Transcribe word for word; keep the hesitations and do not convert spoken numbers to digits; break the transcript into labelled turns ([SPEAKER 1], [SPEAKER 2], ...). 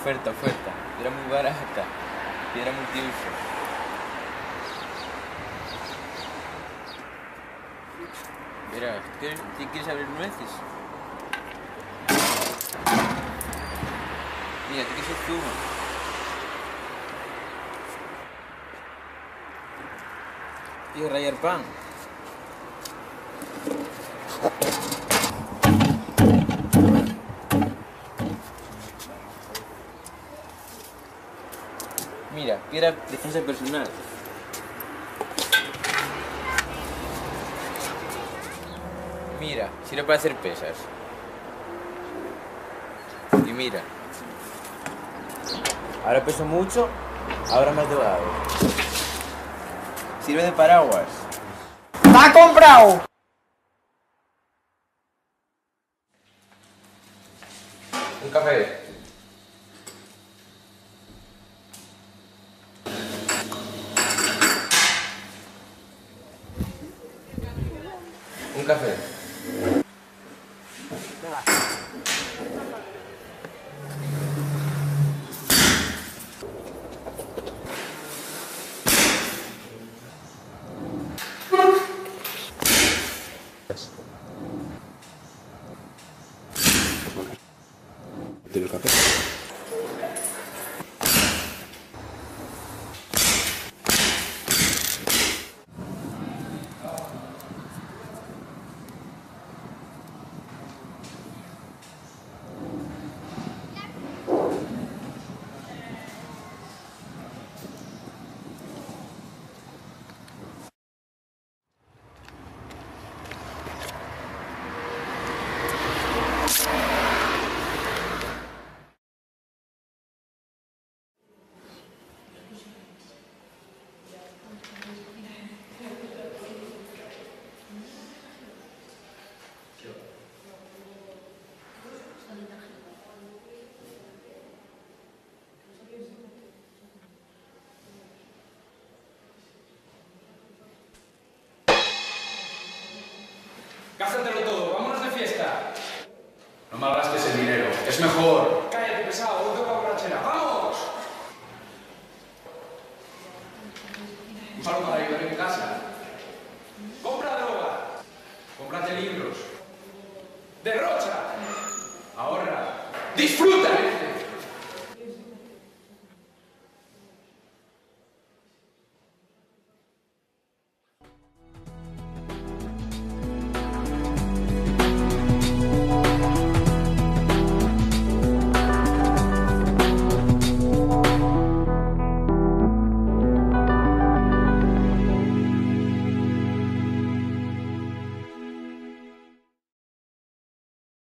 [SPEAKER 1] Oferta, oferta. Era muy barata. Piedra multiuso. Verás, ¿quieres, ¿sí quieres abrir nueces? Mira, ¿qué se suma? Y rayar pan. Mira, piedra defensa personal. Mira, sirve para hacer pesas. Y mira. Ahora peso mucho, ahora más delgado. Sirve de paraguas.
[SPEAKER 2] ¡Está comprado!
[SPEAKER 1] Un café. Un café.
[SPEAKER 3] ¿Del café?
[SPEAKER 4] Gástatelo todo, vámonos de fiesta.
[SPEAKER 3] No malgastes el dinero, es mejor.
[SPEAKER 4] Cállate, pesado, voy con la borrachera. ¡Vamos! Úsalo para ayudar en casa. Compra droga. Cómprate libros. Derrocha. Ahorra. Disfruta.